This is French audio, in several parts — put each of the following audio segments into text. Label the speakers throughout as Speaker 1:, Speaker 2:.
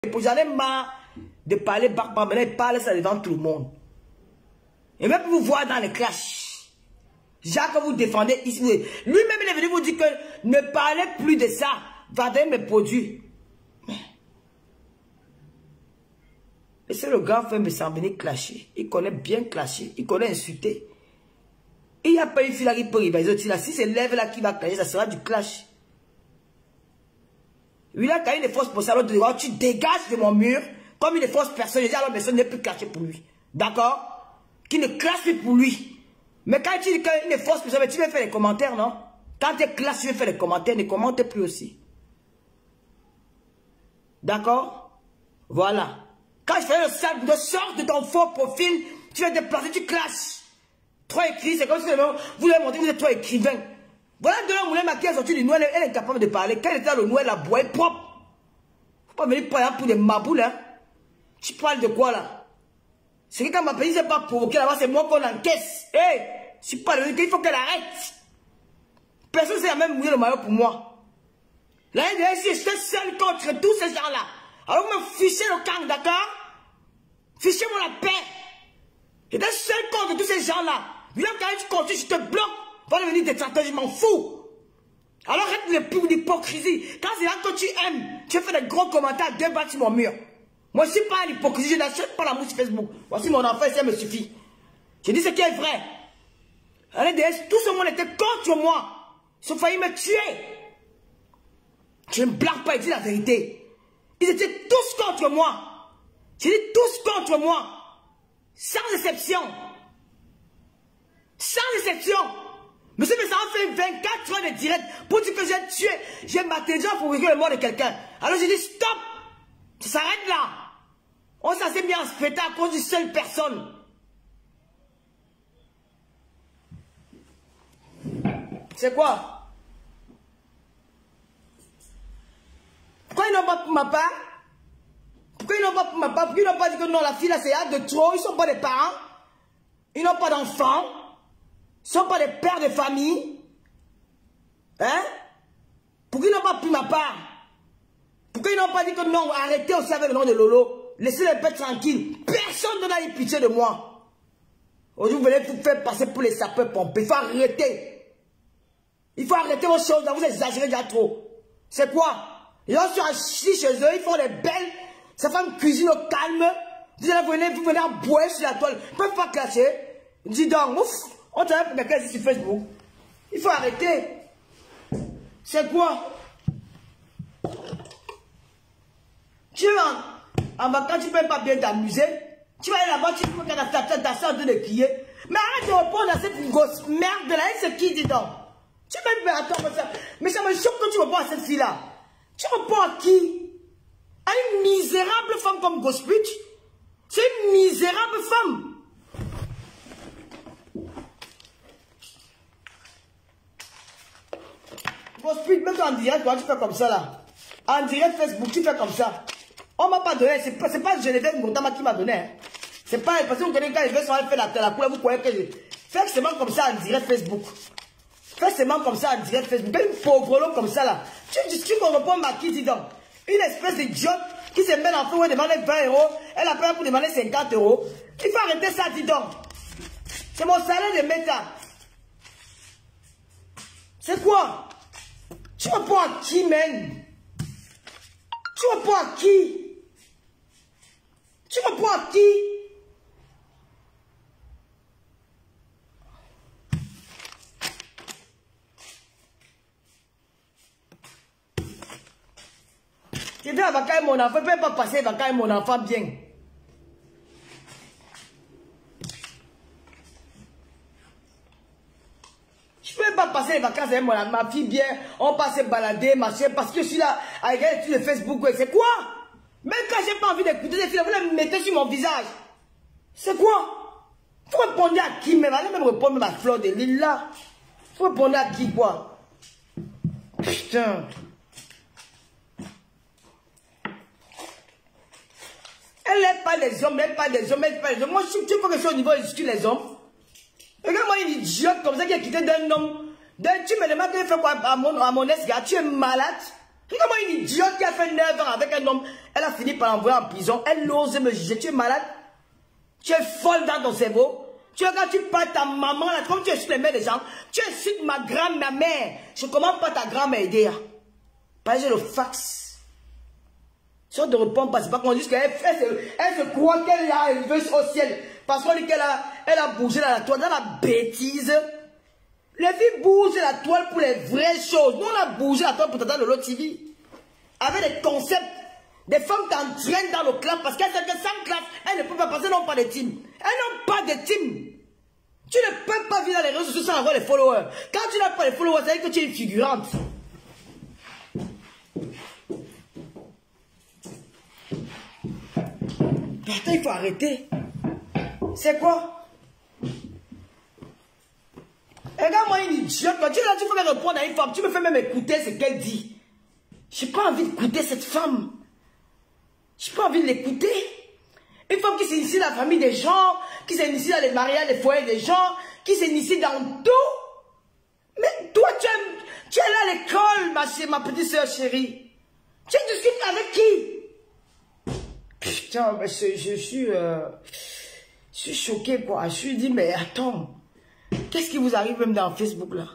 Speaker 1: J'en ai marre de parler maintenant il parle ça devant tout le monde. Et même pour vous voir dans les clashs. Jacques, vous défendez ici. Lui-même, il est venu vous dire que ne parlez plus de ça. Vendez mes produits. Laissez le grand frère me s'en venir clasher. Il connaît bien clasher. Il connaît insulter. Il n'y a pas une fille là qui peut rivaliser. Si c'est l'élève là qui va clasher, ça sera du clash. Lui là, quand il est force pour ça, l'autre tu dégages de mon mur. Comme il est force personne, alors personne n'est plus clasher pour lui. D'accord? Qui ne classe plus pour lui. Mais quand tu dis qu'il est force personne, tu veux faire les commentaires, non? Quand tu es classe, tu veux faire les commentaires, ne commente plus aussi. D'accord? Voilà. Quand je fais le sac de sorte de ton faux profil, tu vas te déplacer, tu clashes. Trop écrit, c'est comme si vous avez montré que vous êtes trop écrivain. Voilà de là, Moulin Maki a sorti du noir, elle est incapable de parler. Quand elle était dans le noir, la boîte est propre. Faut pas venir pour des maboules, hein. Tu parles de quoi, là? C'est que quand ma pays n'est pas provoqué là-bas, c'est moi qu'on encaisse. Hé, hey, c'est pas le il faut qu'elle arrête. Personne ne s'est même mouillé le maillot pour moi. L'année dernière, si j'étais seul contre tous ces gens-là, alors vous me fichez le camp, d'accord? Fichez-moi la paix. J'étais seul contre tous ces gens-là. Viens quand tu continues, je te bloque. Va devenir détracteur, je m'en fous. Alors arrête l'hypocrisie. Quand c'est là que tu aimes, tu fais des gros commentaires, débattre sur mon mur. Moi, je ne suis pas l'hypocrisie, je n'achète pas l'amour sur Facebook. Voici mon enfant, ça me suffit. Je dis ce qui est vrai. Tout ce monde était contre moi. Ils ont failli me tuer. Je ne blague pas, je dis la vérité. Ils étaient tous contre moi. Je dis tous contre moi. Sans exception. Sans exception. Monsieur Messam fait 24 heures de direct pour dire que j'ai tué. J'ai maté déjà pour ouvrir le mort de quelqu'un. Alors je dis stop. Ça s'arrête là. On s'est mis en spectacle à cause d'une seule personne. C'est quoi? Pourquoi ils n'ont pas pour ma part? Pourquoi ils n'ont pas pour ma part? Pourquoi ils n'ont pas dit que non, la fille là c'est hâte de trop? Ils ne sont pas des parents. Ils n'ont pas d'enfants. Ils ne sont pas des pères de famille. Hein? Pourquoi ils n'ont pas pris ma part? Pourquoi ils n'ont pas dit que non, arrêtez aussi avec le nom de Lolo? Laissez les pets tranquilles. Personne ne n'a eu pitié de moi. Aujourd'hui, vous venez vous faire passer pour les sapeurs-pompiers. Il faut arrêter. Il faut arrêter vos choses. Vous exagérez déjà trop. C'est quoi? Les gens sont assis chez eux. Ils font les belles. Sa femme cuisine au calme. Vous venez à boire sur la toile. Ils ne peuvent pas clasher. Dis donc, ouf, on travaille pour quelqu'un ici sur Facebook. Il faut arrêter. C'est quoi? Tu vas en vacances, tu ne peux pas bien t'amuser. Tu vas aller là-bas, tu peux ta soeur de crier. Mais arrête de répondre à cette grosse merde là. C'est qui, dis donc? Tu peux me attendre ça. Mais ça me choque que tu réponds à cette fille-là. Tu réponds à qui? À une misérable femme comme Gosprit. C'est une misérable femme. Gosprit, même en direct, tu fais comme ça là. En direct Facebook, tu fais comme ça. On m'a pas donné, c'est pas Geneviève Montama qui m'a donné. Hein. C'est pas parce que vous connaissez quand je vais faire la couleur, vous croyez que je... Faites seulement comme ça en direct Facebook. Faites seulement comme ça en direct Facebook. Même pauvre l'homme comme ça là. Tu me réponds à qui, dis donc? Une espèce de job qui se met en feu, elle demande 20 €, elle appelle pour demander 50 €. Il faut arrêter ça, dis donc. C'est mon salaire de méta. C'est quoi? Tu réponds à qui, man? Tu réponds à qui? Tu réponds à qui? Je vais à vacances avec mon enfant, je ne peux pas passer les vacances avec mon enfant bien. Je ne peux pas passer les vacances avec ma fille bien, on passe se balader, marcher, parce que je suis là à regarder sur le Facebook, c'est quoi? Même quand je n'ai pas envie d'écouter des filles, vous les mettez sur mon visage. C'est quoi? Vous répondez à qui même? Allez même répondre à ma fleur de l'île là. Vous répondez à qui quoi? Putain. Elle n'aime pas les hommes, elle n'aime pas les hommes, elle n'aime pas les hommes. Moi, tu crois que je suis au niveau de les hommes? Regarde-moi une idiote comme ça qui a quitté d'un homme. Tu me demandes de faire quoi à mon ex-gars? Tu es malade? Regarde-moi une idiote qui a fait 9 ans avec un homme. Elle a fini par l'envoyer en prison. Elle ose me juger. Tu es malade? Tu es folle dans ton cerveau? Tu regardes, tu parles ta maman, là, comme tu insultes les mères des gens. Tu insultes ma grand-mère. Je ne commande pas ta grand-mère aider. Parce que j'ai le fax. Si on ne répond pas, c'est pas qu'on dit qu'elle se croit qu'elle a élevé au ciel. Parce qu'on dit qu'elle a bougé dans la toile, dans la bêtise. Les filles bougent la toile pour les vraies choses. Nous, on a bougé la toile pour t'entendre de l'autre TV. Avec des concepts. Des femmes t'entraînent dans le classe parce qu'elles savent que sans classe, elles ne peuvent pas passer, elles n'ont pas de team. Elles n'ont pas de team. Tu ne peux pas vivre dans les réseaux sociaux sans avoir les followers. Quand tu n'as pas les followers, ça veut dire que tu es une figurante. Attends, il faut arrêter. C'est quoi? Regarde-moi une idiote. Tu es là, tu peux répondre à une femme. Tu me fais même écouter ce qu'elle dit. Je n'ai pas envie d'écouter cette femme. Je n'ai pas envie de l'écouter. Une femme qui s'initie dans la famille des gens, qui s'initie dans les mariages, les foyers des gens, qui s'initie dans tout. Mais toi, tu es là à l'école, ma petite soeur chérie. Tu discutes avec qui? Putain, mais je suis choqué, quoi. Je suis dit, mais attends. Qu'est-ce qui vous arrive même dans Facebook, là?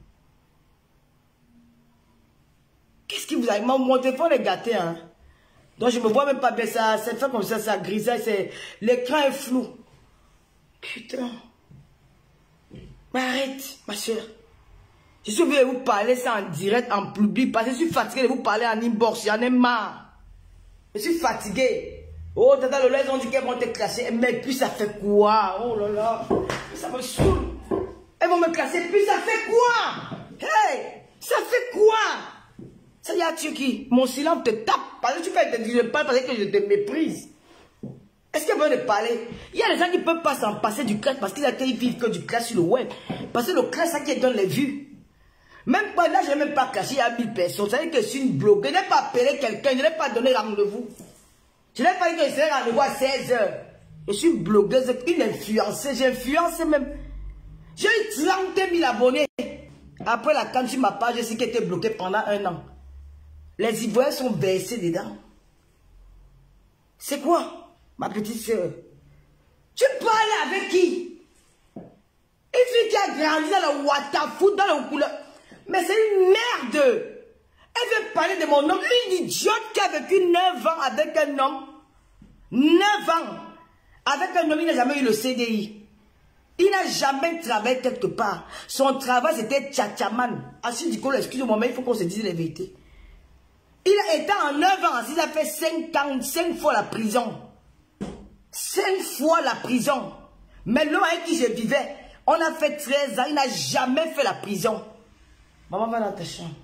Speaker 1: Qu'est-ce qui vous arrive? Mon téléphone est gâté, hein. Donc je me vois même pas bien ça. Cette fois comme ça grisaille, l'écran est flou. Putain. Mais arrête, ma soeur. Je suis obligé de vous parler ça en direct, en public, parce que je suis fatigué de vous parler en inbox. J'en ai marre. Je suis fatigué. Oh, tata Lola, ils ont dit qu'elles vont te classer. Mais puis ça fait quoi? Oh là là. Ça me saoule. Elles vont me classer. Puis ça fait quoi? Hey! Ça fait quoi? Ça y a qui? Mon silence te tape. Parce que tu fais que je parle parce que je te méprise. Est-ce qu'il y a besoin de parler? Il y a des gens qui ne peuvent pas s'en passer du clash parce qu'ils vivent que du clash sur le web. Parce que le clash, c'est ça qui donne les vues. Même pas là, je n'ai même pas clashé à 1000 personnes. Ça veut dire que je suis une blogueuse. Je n'ai pas appelé quelqu'un, je n'ai pas donné rendez-vous. Je n'ai pas dit que je serais rendez-vous à 16 h. Je suis une blogueuse, une influenceuse. J'ai influencé même. J'ai eu 30 000 abonnés. Après la canne sur ma page, je sais qu'elle était bloquée pendant 1 an. Les Ivoiriens sont baissés dedans. C'est quoi, ma petite soeur? Tu parles avec qui? Une fille qui a grandi dans le Watafoot, dans le couleur. Mais c'est une merde. Elle veut parler de mon homme. Une idiote qui a vécu 9 ans avec un homme. 9 ans. Avec un homme, il n'a jamais eu le CDI. Il n'a jamais travaillé quelque part. Son travail, c'était tchatchaman. Assis du coup, excusez-moi, mais il faut qu'on se dise la vérité. Il a été en 9 ans, il a fait 5 fois la prison. 5 fois la prison. Mais l'homme avec qui je vivais, on a fait 13 ans, il n'a jamais fait la prison. Maman, va dans ta chambre.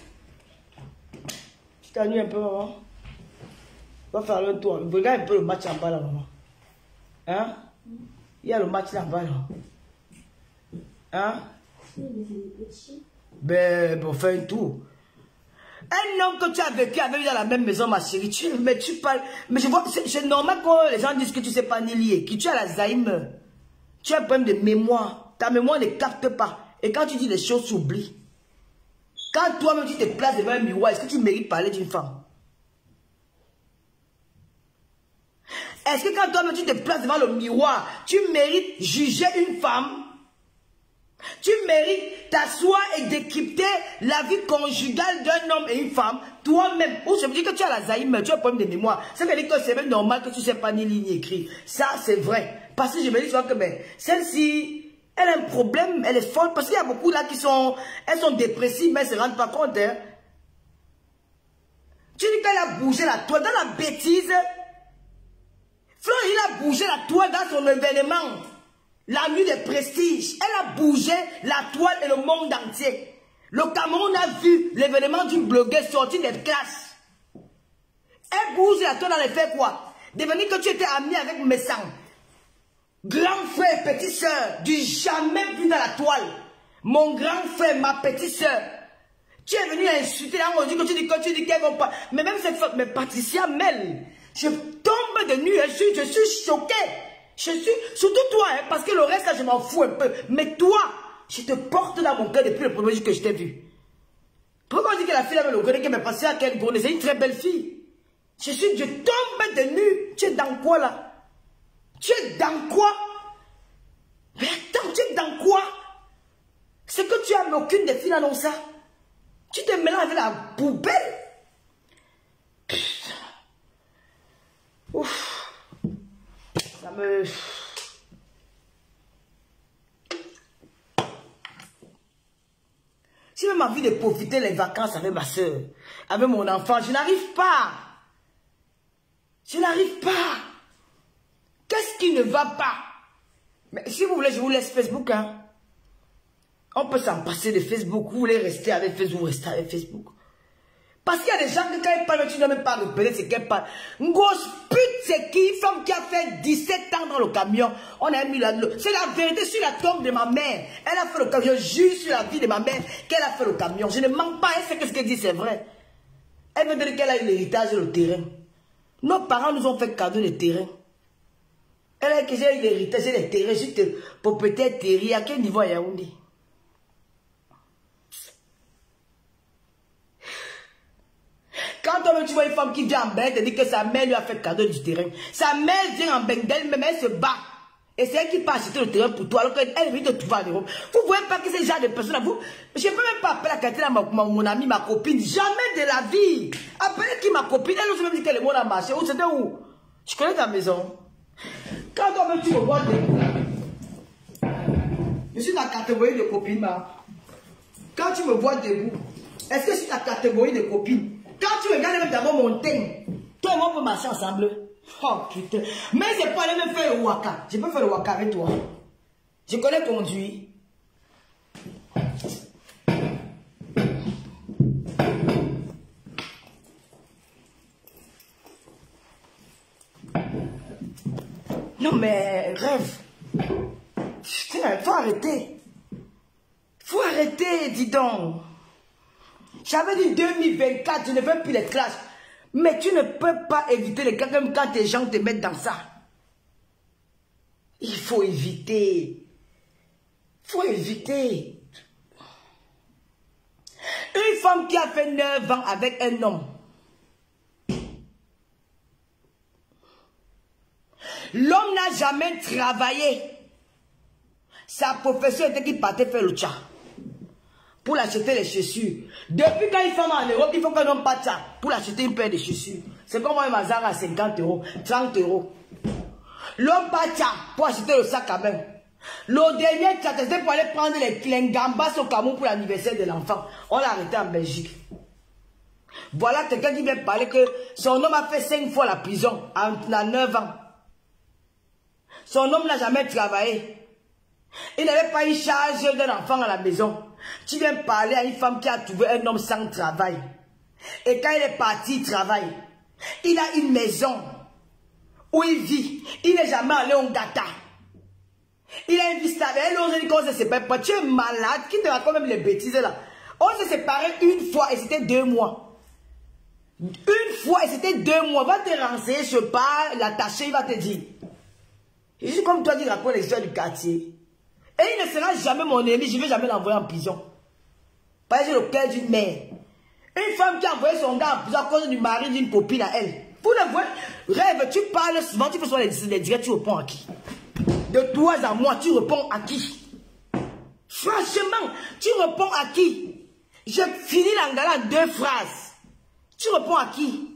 Speaker 1: Tu t'ennuies un peu, maman? Va faire le tour. Regarde un peu le match en bas là, maman. Hein? Il y a le match là en bas là. Hein? Ben, on fait un tour. Un homme que tu as vécu avec lui dans la même maison, ma chérie, mais tu parles. Mais je vois, c'est normal que les gens disent que tu ne sais pas ni lire, que tu as l'Alzheimer. Tu as un problème de mémoire. Ta mémoire ne capte pas. Et quand tu dis les choses, tu oublies. Quand toi-même tu te places devant un miroir, est-ce que tu mérites de parler d'une femme? Est-ce que quand toi-même tu te places devant le miroir, tu mérites juger une femme? Tu mérites t'asseoir et décrypter la vie conjugale d'un homme et une femme, toi-même. Ou je me dis que tu as l'Alzheimer, tu as un problème de mémoire. Ça veut dire que c'est même normal que tu ne sais pas ni lire ni écrire. Ça, c'est vrai. Parce que je me dis souvent que celle-ci, elle a un problème, elle est folle. Parce qu'il y a beaucoup là qui sont, elles sont dépressives, mais elles ne se rendent pas compte. Hein. Tu dis qu'elle a bougé la toile dans la bêtise. Flo, il a bougé la toile dans son événement. La nuit des prestiges, elle a bougé la toile et le monde entier. Le Cameroun a vu l'événement d'une blogueuse sortie des classes. Elle bouge la toile dans les faits quoi? Devenir que tu étais ami avec mes sangs. Grand frère, petite soeur, du jamais vu dans la toile. Mon grand frère, ma petite soeur. Tu es venu insulter, là, on dit que tu dis qu'elles vont pas. Mais même cette fois, mais Patricia Mel, je tombe de nuit, je suis choquée. Je suis, surtout toi, hein, parce que le reste, là, je m'en fous un peu. Mais toi, je te porte dans mon cœur depuis le premier jour que je t'ai vu. Pourquoi on dit que la fille avait le connaît, mais parce qu'elle connaissait une très belle fille. Je tombe de nu. Tu es dans quoi là? Tu es dans quoi? Mais attends, tu es dans quoi? C'est que tu as aucune des filles dans ça. Tu te mélanges avec la poubelle. Ouf. Ça me... J'ai même envie de profiter les vacances avec ma soeur, avec mon enfant. Je n'arrive pas. Je n'arrive pas. Qu'est-ce qui ne va pas? Mais si vous voulez, je vous laisse Facebook. Hein? On peut s'en passer de Facebook. Vous voulez rester avec Facebook, restez avec Facebook. Parce qu'il y a des gens que quand ils parlent, tu ne dois même pas répéter ce qu'elles parlent. Une grosse pute, c'est qui? Une femme qui a fait 17 ans dans le camion. On a mis c'est la vérité sur la tombe de ma mère. Elle a fait le camion. Je jure sur la vie de ma mère qu'elle a fait le camion. Je ne mens pas. Elle sait que ce qu'elle dit, c'est vrai. Elle veut dire qu'elle a eu l'héritage et le terrain. Nos parents nous ont fait cadeau de terrain. Elle a dit que j'ai eu l'héritage et le terrain juste pour peut-être terrir. À quel niveau à Yaoundé? Quand tu vois une femme qui vient en bain, elle te dit que sa mère lui a fait cadeau du terrain. Sa mère vient en bain d'elle-même, elle se bat. Et c'est elle qui peut acheter le terrain pour toi, alors qu'elle vient de trouver en Europe. Vous ne voyez pas que ce genre de personnes, vous, je ne peux même pas appeler la qualité de mon ami, ma copine. Jamais de la vie. Appelez qui ma copine, elle nous a même dit que le monde a marché. Où c'était où? Je connais ta maison. Quand tu me vois debout, je suis dans la catégorie de copine, ma. Quand tu me vois debout, est-ce que je suis dans la catégorie de copine? Quand tu regardes même d'abord mon thème, toi et moi on peut marcher ensemble. Oh putain. Mais c'est pas aller me faire le waka. Je peux faire le waka avec toi. Je connais conduire. Non mais rêve. Putain, faut arrêter. Faut arrêter, dis donc. J'avais dit 2024, je ne veux plus les classes. Mais tu ne peux pas éviter les cas comme quand tes gens te mettent dans ça. Il faut éviter. Il faut éviter. Une femme qui a fait 9 ans avec un homme. L'homme n'a jamais travaillé. Sa profession était qu'il partait faire le tcha. Pour l'acheter les chaussures. Depuis quand il fait en Europe, il faut qu'on n'ait pas ça pour acheter une paire de chaussures. C'est comme un bazar à 50 €, 30 €. L'homme pas ça pour acheter le sac à main. Le dernier ça c'était pour aller prendre les gambas au Cameroun pour l'anniversaire de l'enfant. On l'a arrêté en Belgique. Voilà quelqu'un qui vient parler que son homme a fait 5 fois la prison à 9 ans. Son homme n'a jamais travaillé. Il n'avait pas une charge d'un enfant à la maison. Tu viens parler à une femme qui a trouvé un homme sans travail. Et quand il est parti, il travaille. Il a une maison où il vit. Il n'est jamais allé au Gata. Il a une vie stable. Elle ose dire qu'on se sépare pas. Tu es malade. Qui te raconte même les bêtises là? On s'est séparés une fois et c'était 2 mois. Une fois et c'était 2 mois. Va te renseigner, je parle, l'attaché, il va te dire. Je suis comme toi qui raconte l'histoire du quartier. Et il ne sera jamais mon ennemi, je ne vais jamais l'envoyer en prison. Parce que j'ai le cœur d'une mère. Une femme qui a envoyé son gars en prison à cause du mari d'une copine à elle. Vous le voyez, rêve, tu parles souvent, tu fais souvent les directs, tu réponds à qui? De toi à moi, tu réponds à qui? Franchement, tu réponds à qui? Je finis l'angala en 2 phrases. Tu réponds à qui?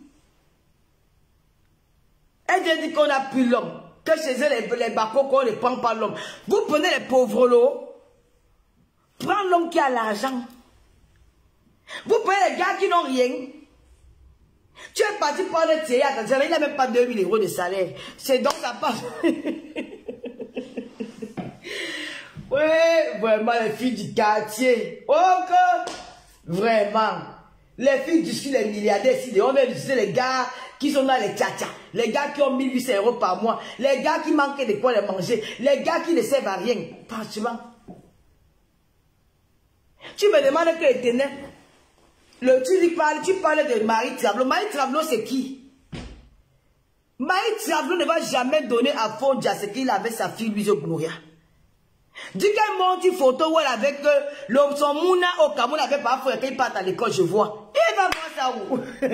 Speaker 1: Elle vient dire qu'on n'a plus l'homme. Que chez eux, les bacos, qu'on ne prend pas l'homme. Vous prenez les pauvres lots. Prends l'homme qui a l'argent. Vous prenez les gars qui n'ont rien. Tu es parti prendre le théâtre. Il n'a même pas 2000 € de salaire. C'est donc ça passe. Ouais, vraiment, les filles du quartier. Oh, vraiment. Les filles discutent les milliardaires ici. On va discuter les gars qui sont dans les tcha-tcha. Les gars qui ont 1800 € par mois. Les gars qui manquent de quoi les manger. Les gars qui ne servent à rien. Franchement. Tu me demandes que l'éternel. Tu parles de Marie Travelo. Marie Travelo, c'est qui? Marie Travelo ne va jamais donner à Fondia ce qu'il avait sa fille Louise Gloria. Dis qu'elle monte une photo où elle avec son mouna au Cameroun avec parfois qu'elle part à l'école, je vois. Et va voir ça où?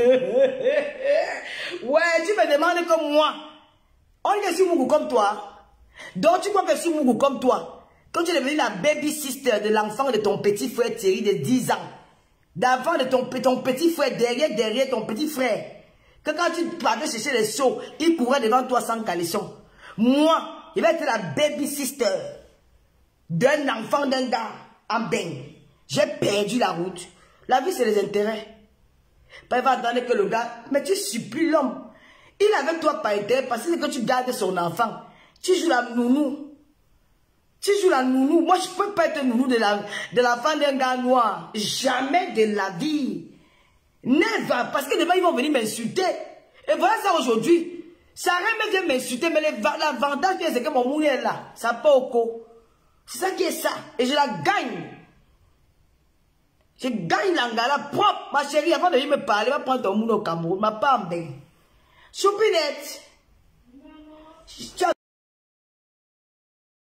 Speaker 1: Ouais, tu me demandes comme moi. On est sur Mougou comme toi. Donc tu crois que je suis Mougou comme toi. Quand tu es devenue la baby sister de l'enfant de ton petit frère Thierry de 10 ans. D'avant de ton petit frère, derrière ton petit frère. Que quand tu partais chercher les seaux, il courait devant toi sans caleçon. Moi, il va être la baby sister d'un enfant d'un gars en bain. J'ai perdu la route. La vie, c'est les intérêts. Il va attendre que le gars... Mais tu supplies l'homme. Il est avec toi par intérêt parce que tu gardes son enfant. Tu joues la nounou. Tu joues la nounou. Moi, je ne peux pas être nounou de l'enfant d'un gars noir. Jamais de la vie. Never. Parce que demain, ils vont venir m'insulter. Et voilà ça aujourd'hui. Ça même vient m'insulter. Mais l'avantage, c'est que mon moulin est là. Ça pas au co. C'est ça qui est ça. Et je la gagne. Je gagne l'angala propre. Ma chérie, avant de venir me parler, va prendre ton moulin au Cameroun. Ma pas en bain. Choupinette.